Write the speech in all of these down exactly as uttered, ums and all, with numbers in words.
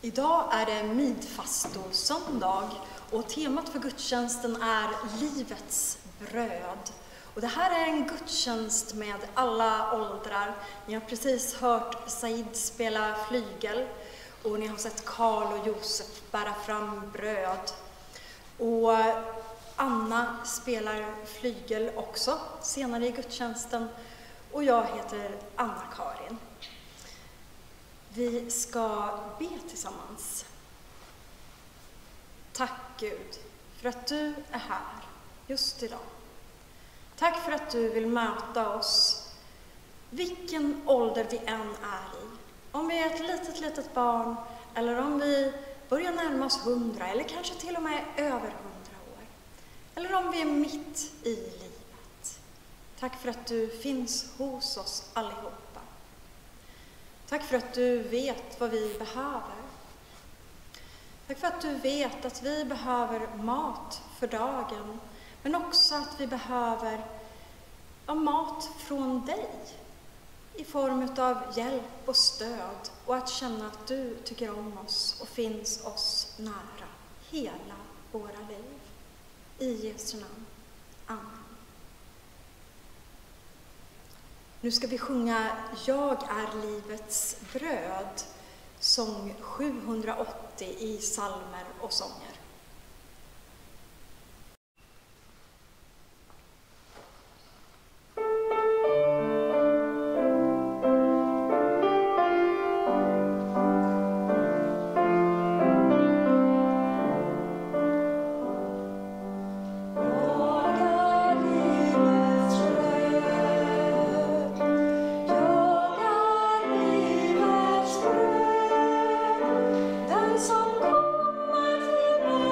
Idag är det midfastosöndag och temat för gudstjänsten är livets bröd. Och det här är en gudstjänst med alla åldrar. Ni har precis hört Said spela flygel och ni har sett Karl och Josef bära fram bröd. Och Anna spelar flygel också senare i gudstjänsten och jag heter Anna-Karin. Vi ska be tillsammans. Tack Gud för att du är här just idag. Tack för att du vill möta oss, vilken ålder vi än är i. Om vi är ett litet, litet barn eller om vi börjar närma oss hundra eller kanske till och med över hundra år. Eller om vi är mitt i livet. Tack för att du finns hos oss allihopa. Tack för att du vet vad vi behöver. Tack för att du vet att vi behöver mat för dagen. Men också att vi behöver ja, mat från dig. I form av hjälp och stöd. Och att känna att du tycker om oss och finns oss nära. Hela våra liv. I Jesu namn. Amen. Nu ska vi sjunga Jag är livets bröd, sång sjuhundraåttio i psalmer och sånger. Som kommer till mig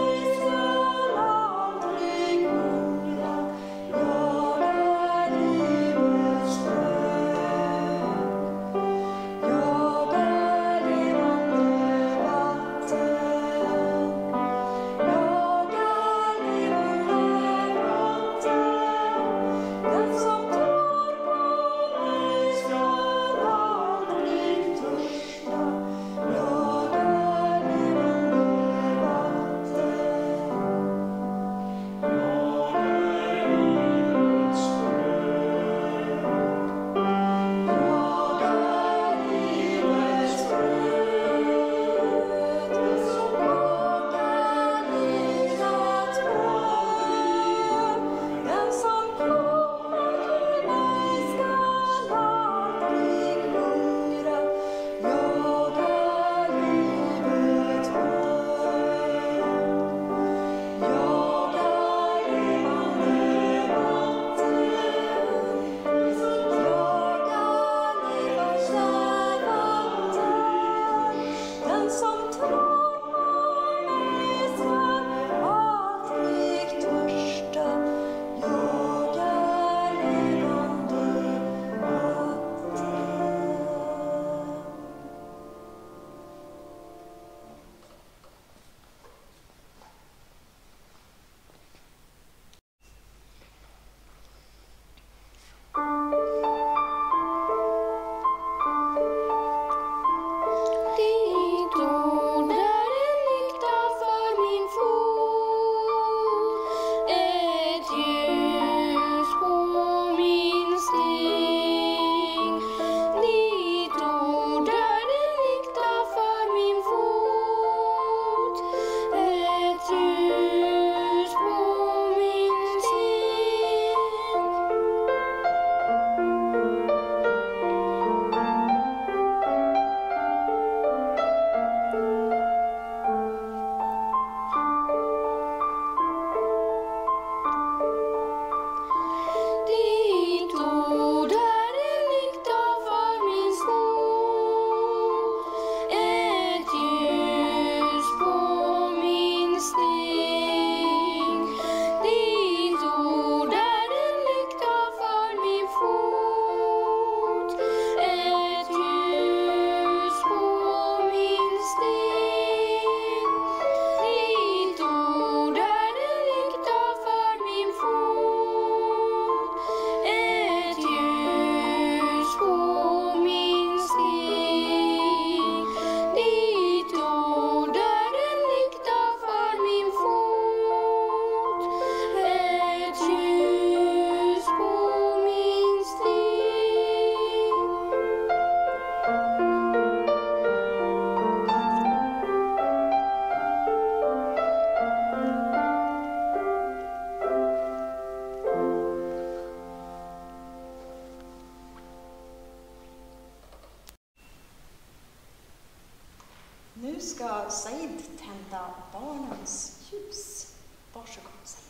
Nu ska Said tända barnens ljus. Varsågod, Said.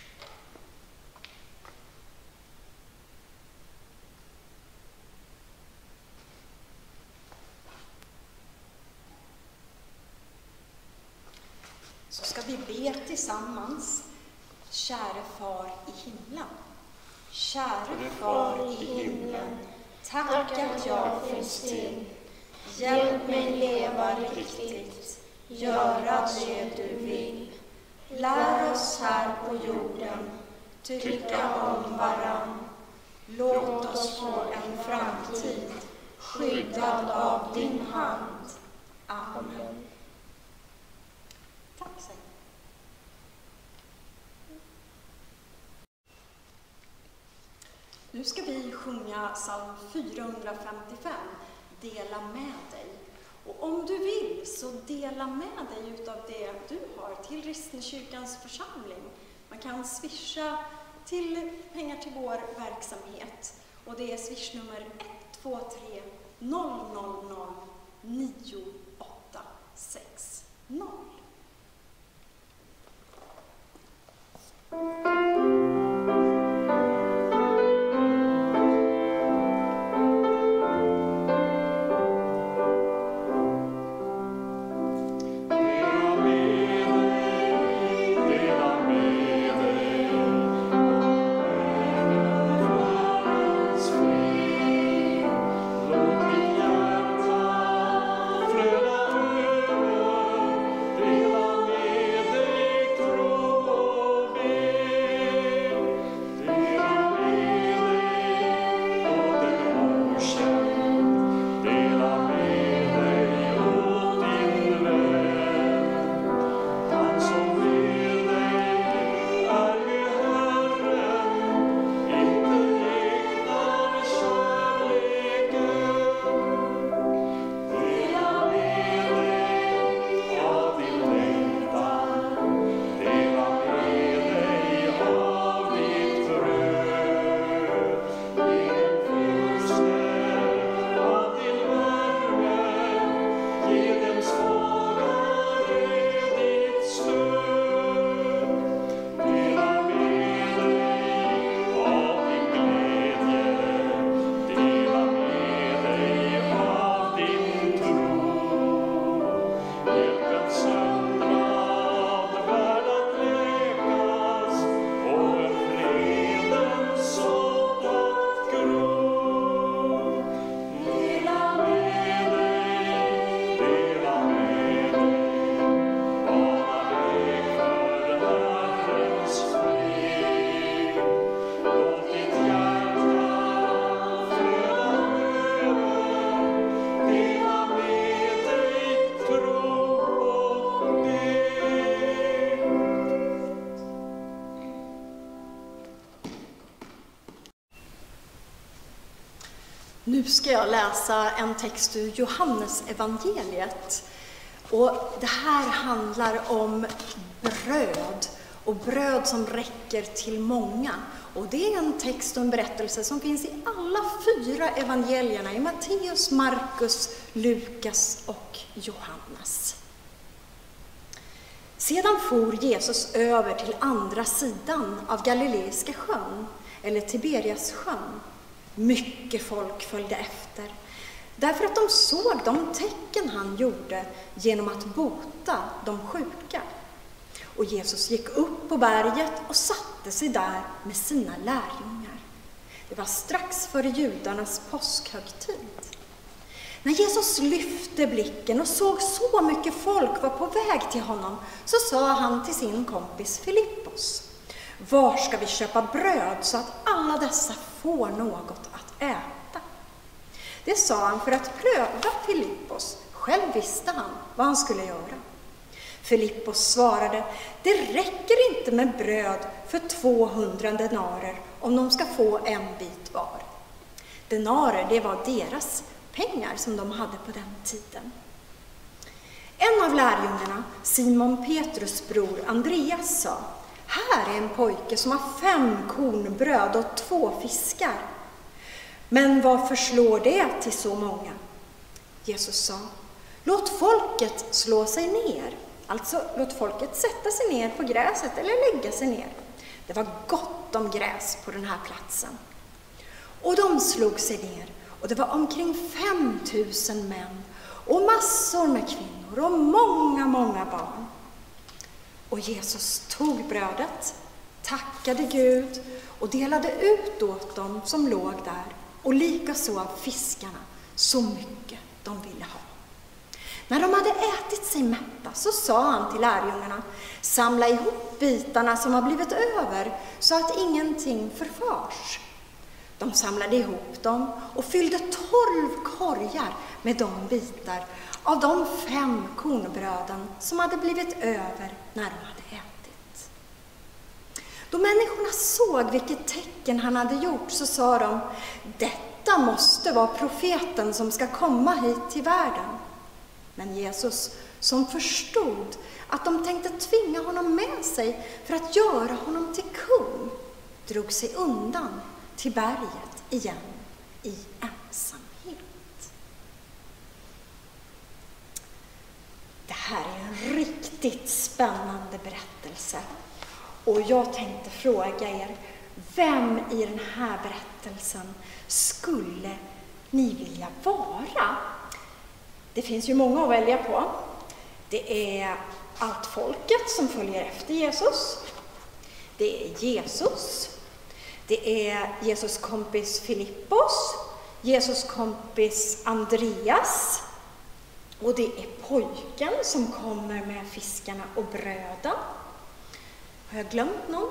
Så ska vi be tillsammans. Käre far i himlen. Käre far i himlen. Tack att jag finns till. Hjälp mig leva riktigt. Göra det du vill. Lär oss här på jorden. Tycka om varann. Låt oss få en framtid. Skyddad av din hand. Amen. Tack, Said. Nu ska vi sjunga psalm fyrahundrafemtiofem, Dela med dig. Och om du vill så dela med dig utav det du har till Rissnekyrkans församling. Man kan swisha till pengar till vår verksamhet. Och det är swishnummer ett två tre noll noll noll nio åtta sex noll. Nu ska jag läsa en text ur Johannes evangeliet. Och det här handlar om bröd och bröd som räcker till många. Och det är en text och en berättelse som finns i alla fyra evangelierna, i Matteus, Markus, Lukas och Johannes. Sedan for Jesus över till andra sidan av Galileiska sjön, eller Tiberias sjön. Mycket folk följde efter, därför att de såg de tecken han gjorde genom att bota de sjuka. Och Jesus gick upp på berget och satte sig där med sina lärjungar. Det var strax före judarnas påskhögtid. När Jesus lyfte blicken och såg så mycket folk var på väg till honom, så sa han till sin kompis Filippos: var ska vi köpa bröd så att alla dessa får något att äta? Det sa han för att pröva Filippos. Själv visste han vad han skulle göra. Filippos svarade: det räcker inte med bröd för tvåhundra denarer om de ska få en bit var. Denarer, det var deras pengar som de hade på den tiden. En av lärjungarna, Simon Petrus bror Andreas, sa: här är en pojke som har fem kornbröd och två fiskar. Men vad förslår det till så många? Jesus sa: Låt folket slå sig ner. Alltså, låt folket sätta sig ner på gräset eller lägga sig ner. Det var gott om gräs på den här platsen. Och de slog sig ner. Och det var omkring fem tusen män. Och massor med kvinnor och många, många barn. Och Jesus tog brödet, tackade Gud och delade ut åt dem som låg där. Och likaså av fiskarna, så mycket de ville ha. När de hade ätit sig mätta så sa han till lärjungarna: samla ihop bitarna som har blivit över så att ingenting förfars. De samlade ihop dem och fyllde tolv korgar med de bitar av de fem kornbröden som hade blivit över när de hade ätit. Då människorna såg vilket tecken han hade gjort så sa de: detta måste vara profeten som ska komma hit till världen. Men Jesus, som förstod att de tänkte tvinga honom med sig för att göra honom till kung, drog sig undan till berget igen i ensamhet. Det här är en riktigt spännande berättelse. Och jag tänkte fråga er, vem i den här berättelsen skulle ni vilja vara? Det finns ju många att välja på. Det är allt folket som följer efter Jesus. Det är Jesus. Det är Jesus kompis Filippos. Jesus kompis Andreas. Och det är pojken som kommer med fiskarna och bröden. Har jag glömt någon?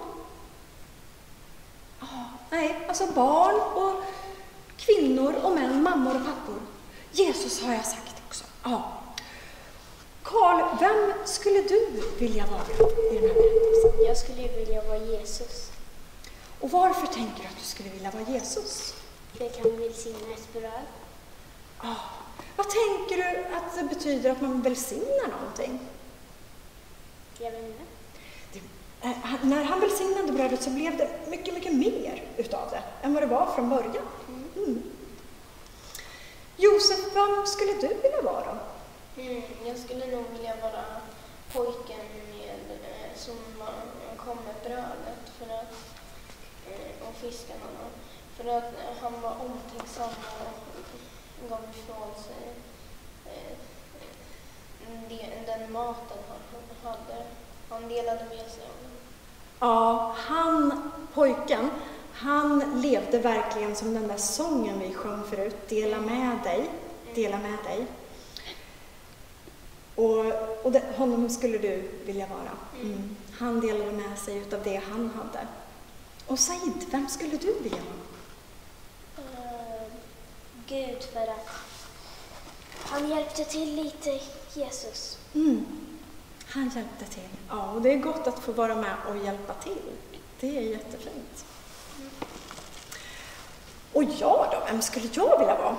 Ah, nej, alltså barn och kvinnor och män, mammor och pappor. Jesus har jag sagt också. Ja. Karl, vem skulle du vilja vara i den här berättelsen? Jag skulle vilja vara Jesus. Och varför tänker du att du skulle vilja vara Jesus? För jag kan välsigna ett bröd. Ja. Vad tänker du att det betyder att man välsignar någonting? Jag vet inte. Det, äh, när han välsignade brödet så blev det mycket, mycket mer utav det än vad det var från början. Mm. Mm. Josef, vem skulle du vilja vara? Mm, jag skulle nog vilja vara pojken med, eh, som eh, kom med brödet för att, eh, och fiskarna. För att eh, han var omtänksam och gav ifrån sig eh, den, den maten han hade. Han delade med sig av den. Ja, han, pojken, han levde verkligen som den där sången vi sjöng förut. Dela med dig, dela med dig. Och, och det, honom skulle du vilja vara. Mm. Han delade med sig utav det han hade. Och Said, vem skulle du vilja vara? Uh, Gud, för att han hjälpte till lite, Jesus. Mm. Han hjälpte till. Ja, och det är gott att få vara med och hjälpa till. Det är jättefint. Mm. Och jag då, vem skulle jag vilja vara?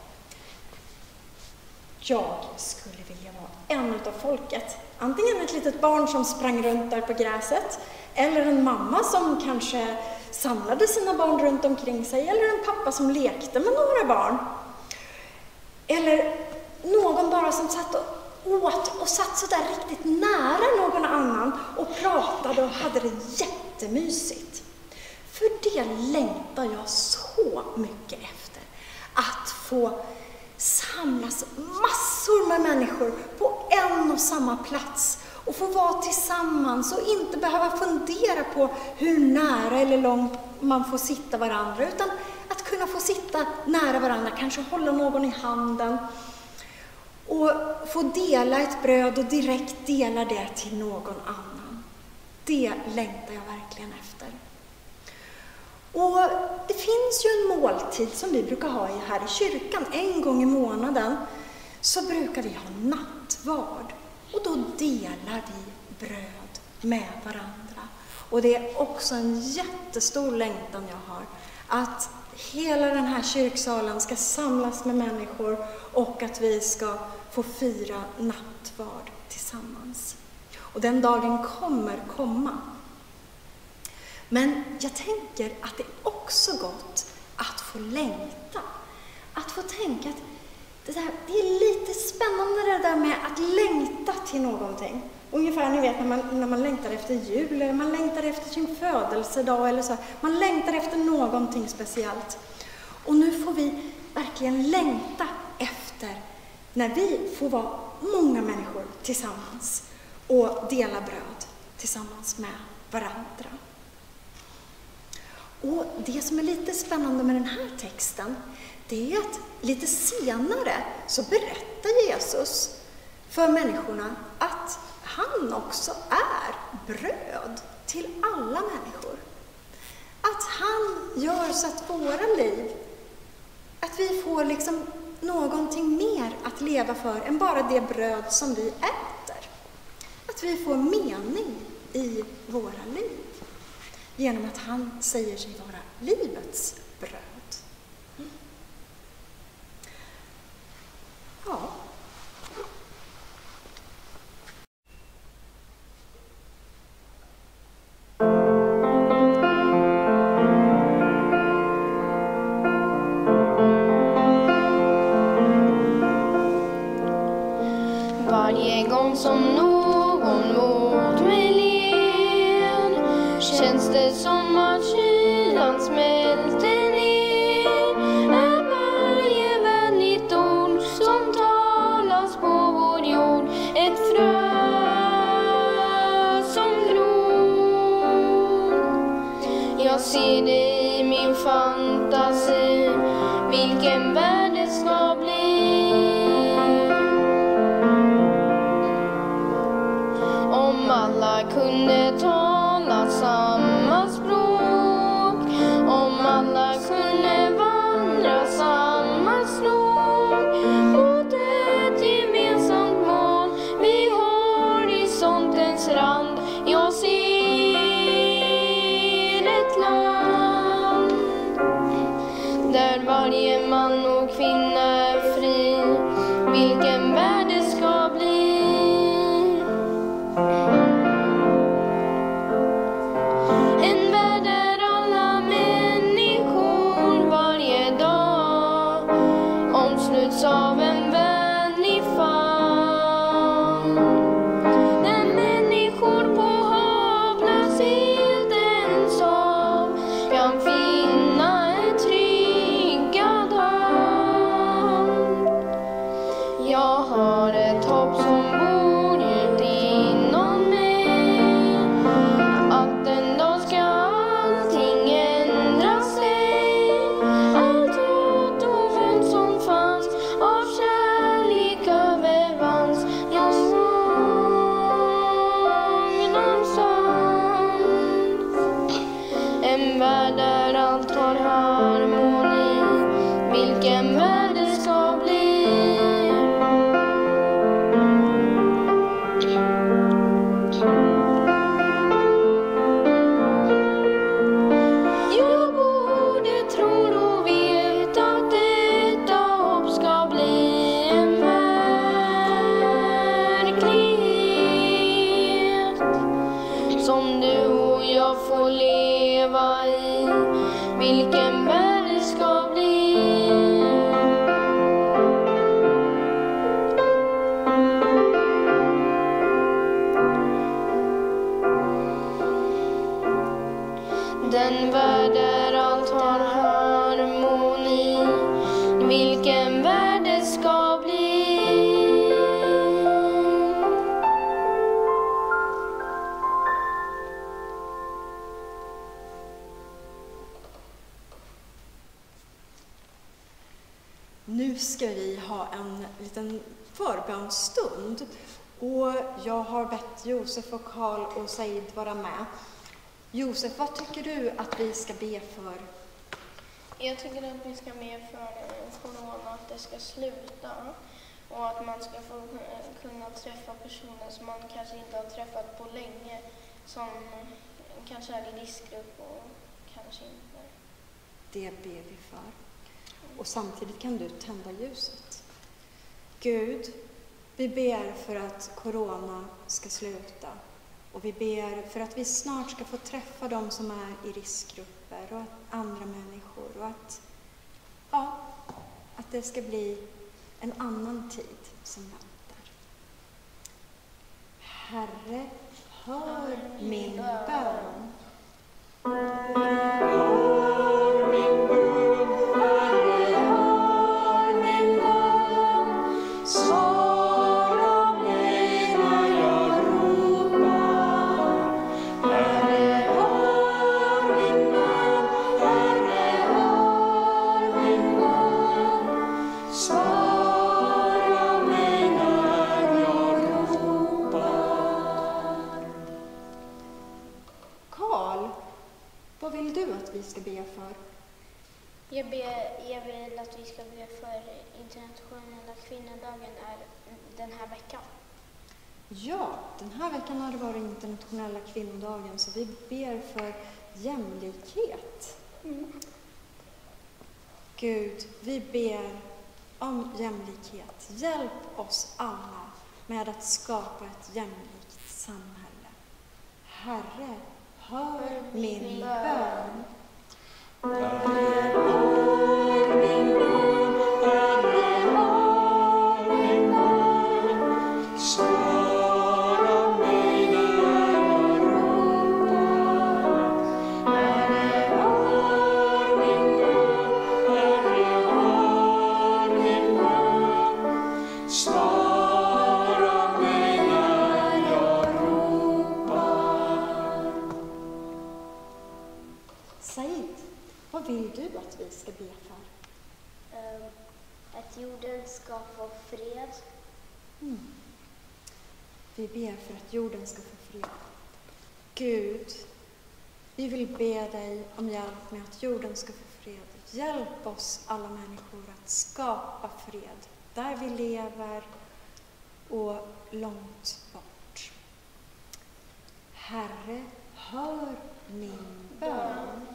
Jag skulle vilja vara en utav folket. Antingen ett litet barn som sprang runt där på gräset, eller en mamma som kanske samlade sina barn runt omkring sig, eller en pappa som lekte med några barn. Eller någon bara som satt och åt och satt så där riktigt nära någon annan och pratade och hade det jättemysigt. För det längtar jag så mycket efter. Att få samlas massor med människor på en och samma plats och få vara tillsammans och inte behöva fundera på hur nära eller långt man får sitta varandra, utan att kunna få sitta nära varandra, kanske hålla någon i handen och få dela ett bröd och direkt dela det till någon annan. Det längtar jag verkligen efter. Och det finns ju en måltid som vi brukar ha här i kyrkan. En gång i månaden så brukar vi ha nattvard. Och då delar vi bröd med varandra. Och det är också en jättestor längtan jag har. Att hela den här kyrksalen ska samlas med människor och att vi ska få fira nattvard tillsammans. Och den dagen kommer komma. Men jag tänker att det är också gott att få längta. Att få tänka att det, där, det är lite spännande det där med att längta till någonting. Ungefär, ni vet, när man, när man längtar efter jul, eller man längtar efter sin födelsedag, eller så. Man längtar efter någonting speciellt. Och nu får vi verkligen längta efter när vi får vara många människor tillsammans och dela bröd tillsammans med varandra. Och det som är lite spännande med den här texten, det är att lite senare så berättar Jesus för människorna att han också är bröd till alla människor. Att han gör så att våra liv, att vi får liksom någonting mer att leva för än bara det bröd som vi äter. Att vi får mening i våra liv genom att han säger sig vara livets bröd. Mm. Ja. Varje gång som någon mot mig ler känns det som att kylan smälter ner. Är varje vänligt ord som talas på vår jord ett frö som gror. Jag ser det i min fantasi, vilken värld det ska bli. Om alla kunde tala samma språk, om alla kunde vandra samma stråk mot ett gemensamt mål vid horisontens rand. Jag ser ett land där varje man och kvinna är fri, vilken värld det ska bli. En värld där alla människor varje dag omsluts av en vänlig famn. Där människor på hopplöshetens hav kan finna en tryggad hamn. Jag har ett hopp som bor djupt inom mig, att en dag ska allting ändra sig. Allt hat och våld som fanns av kärlek övervanns någonstans. En värld där allt har harmoni, vilken värld det ska bli. Jag borde tro och veta att detta hopp ska bli en verklighet som du och jag får leva i, vilken värld det ska bli. Den värld där allt har harmoni, vilken värld det ska bli. Nu ska vi ha en liten förbönsstund och jag har bett Josef och Karl och Said vara med. Josef, vad tycker du att vi ska be för? Jag tycker att vi ska be för corona, att det ska sluta och att man ska få kunna träffa personer som man kanske inte har träffat på länge, som kanske är i riskgrupp och kanske inte. Det ber vi för. Och samtidigt kan du tända ljuset. Gud, vi ber för att corona ska sluta. Och vi ber för att vi snart ska få träffa de som är i riskgrupper och andra människor. Och att, ja, att det ska bli en annan tid som väntar. Herre, hör min bön. Vad vill du att vi ska be för? Jag, ber, jag vill att vi ska be för internationella kvinnodagen är den här veckan. Ja, den här veckan har det varit internationella kvinnodagen, så vi ber för jämlikhet. Mm. Gud, vi ber om jämlikhet. Hjälp oss alla med att skapa ett jämlikt samhälle. Herre, hör min bön. Herre, hör min bön. Herre, hör min bön. Svara mig när jag ropar. Herre, hör min bön. Herre, hör min bön. Svara mig när jag ropar. Said, vad vill du att vi ska be för? Um, att jorden ska få fred. Mm. Vi ber för att jorden ska få fred. Gud, vi vill be dig om hjälp med att jorden ska få fred. Hjälp oss alla människor att skapa fred där vi lever och långt bort. Herre, hör min bön.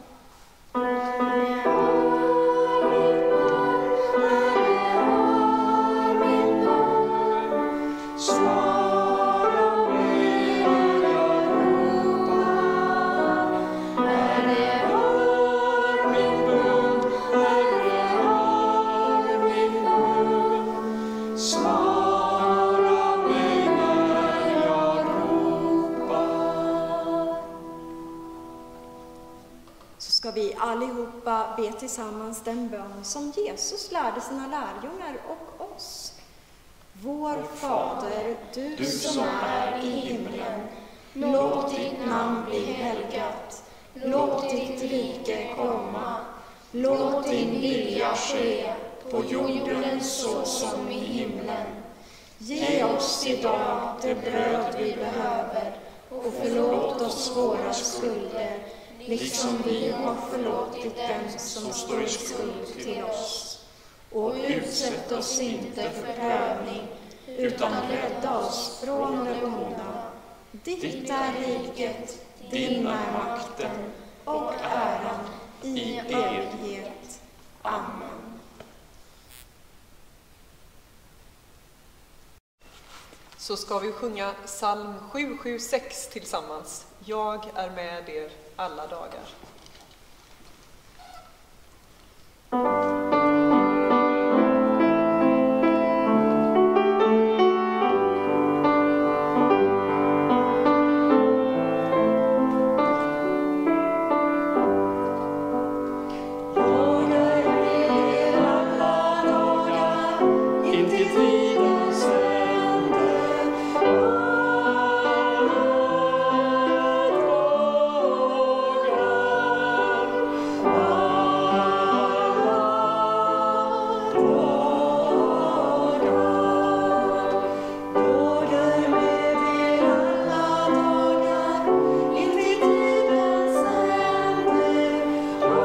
Ska vi allihopa be tillsammans den bön som Jesus lärde sina lärjungar och oss. Vår Fader, du, du som är i himlen, låt ditt namn bli helgat. Låt ditt rike komma. Låt din vilja ske på jorden så som i himlen. Ge oss idag det bröd vi behöver och förlåt oss våra skulder, liksom vi har förlåtit dem som står i skuld till oss. Och utsätt oss inte för prövning, utan rädda oss från det onda. Ditt är riket, din är makten och äran i evighet. Amen. Så ska vi sjunga psalm sju sju sex tillsammans. Jag är med er alla dagar.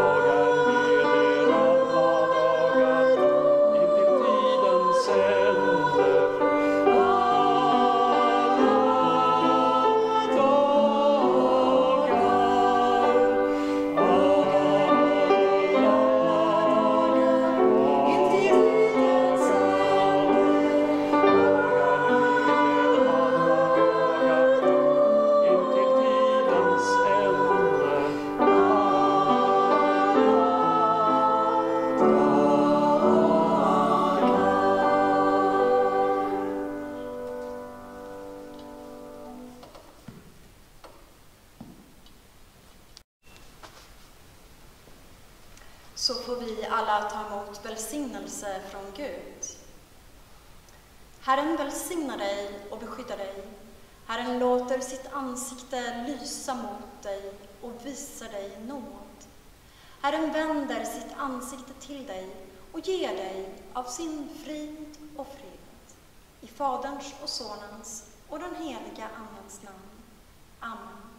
Said så får vi alla ta emot välsignelse från Gud. Herren välsignar dig och beskyddar dig. Herren låter sitt ansikte lysa mot dig och visar dig nåd. Herren vänder sitt ansikte till dig och ger dig av sin frid och fred. I Faderns och Sonens och den heliga Andens namn. Amen.